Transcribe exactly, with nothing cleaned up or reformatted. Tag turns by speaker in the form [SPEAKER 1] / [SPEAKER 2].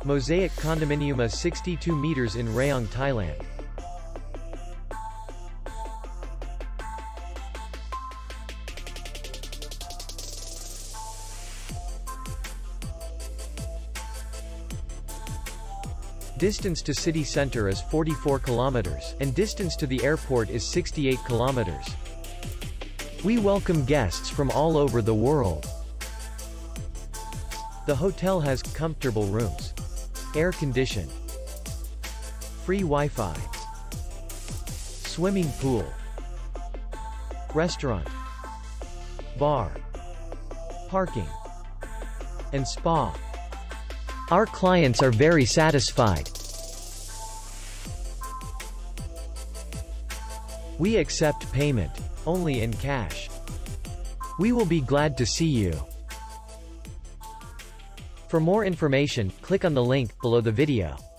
[SPEAKER 1] Mosaic CondominiumA sixty-two meters in Rayong, Thailand. Distance to city center is forty-four kilometers, and distance to the airport is sixty-eight kilometers. We welcome guests from all over the world. The hotel has comfortable rooms, air condition, free Wi-Fi, swimming pool, restaurant, bar, parking, and spa. Our clients are very satisfied. We accept payment only in cash. We will be glad to see you. For more information, click on the link below the video.